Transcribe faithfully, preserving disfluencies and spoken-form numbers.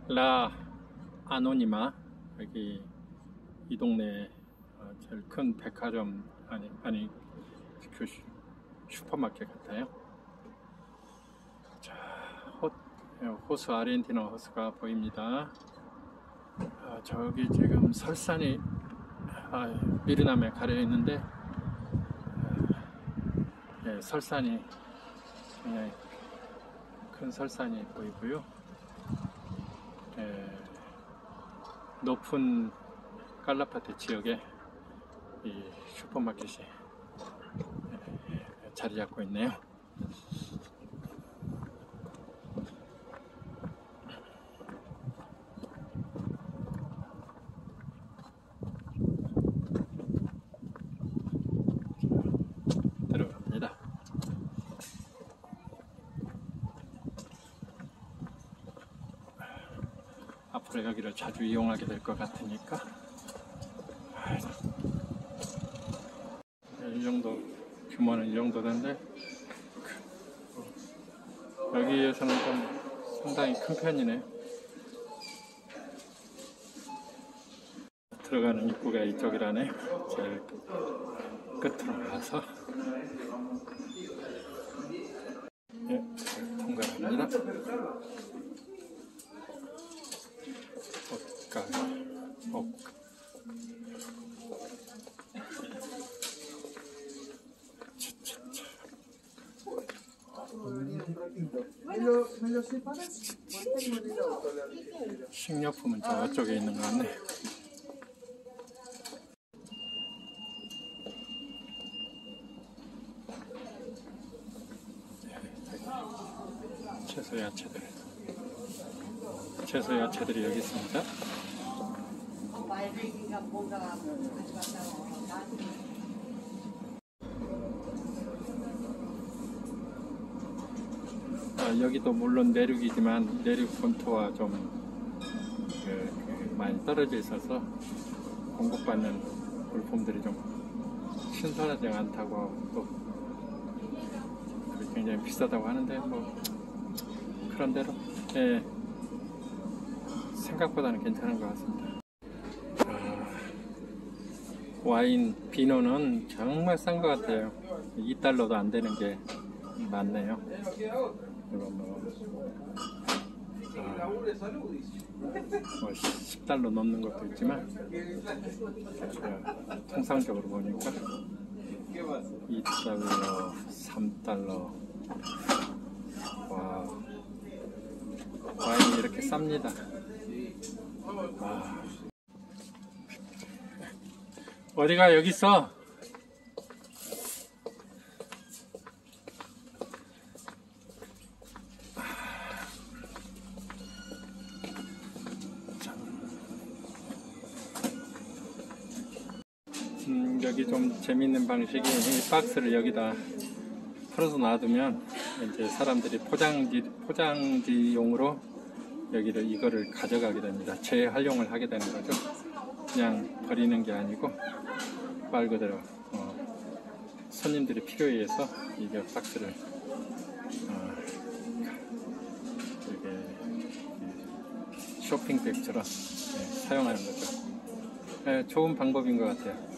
라 아노니마, 여기 이 동네 제일 큰 백화점 아니 아니 그 슈퍼마켓 같아요. 자, 호, 호수 아르헨티나 호수가 보입니다. 아, 저기 지금 설산이 아, 미리남에 가려 있는데 아, 예, 설산이 굉장히 큰 설산이 보이고요. 예, 높은 깔라파테 지역에 이 슈퍼마켓이 예, 자리 잡고 있네요. 들어갑니다. 앞으로 여기를 자주 이용하게 될 것 같으니까 이 정도 규모는 이 정도 되는데 여기에서는 좀 상당히 큰 편이네요. 들어가는 입구가 이쪽이라네요. 제일 끝으로 가서 예, 통과합니다. 옷가게, 옷. 식료품은 저쪽에 있는 것 같네. 채소 야채들, 채소 야채들이 여기 있습니다. 아, 여기도 물론 내륙이지만 내륙 본토와 좀 그, 그 많이 떨어져 있어서 공급받는 물품들이 좀 신선하지 않다고 또 굉장히 비싸다고 하는데 뭐 그런대로 예, 생각보다는 괜찮은 것 같습니다. 아, 와인 비노는 정말 싼 것 같아요. 이 달러도 안 되는 게 많네요. 이거 뭐, 아, 뭐 십 달러 넘는 것도 있지만 통상적으로 보니까 이 달러, 삼 달러. 와, 와인이 이렇게 쌉니다. 와. 어디가 여기 있어? 음, 여기 좀 재밌는 방식이 이 박스를 여기다 풀어서 놔두면 이제 사람들이 포장지, 포장지용으로 여기를 이거를 가져가게 됩니다. 재활용을 하게 되는 거죠. 그냥 버리는 게 아니고 말 그대로 어, 손님들이 필요에 의해서 이게 박스를 어, 이게 쇼핑백처럼 네, 사용하는 거죠. 네, 좋은 방법인 것 같아요.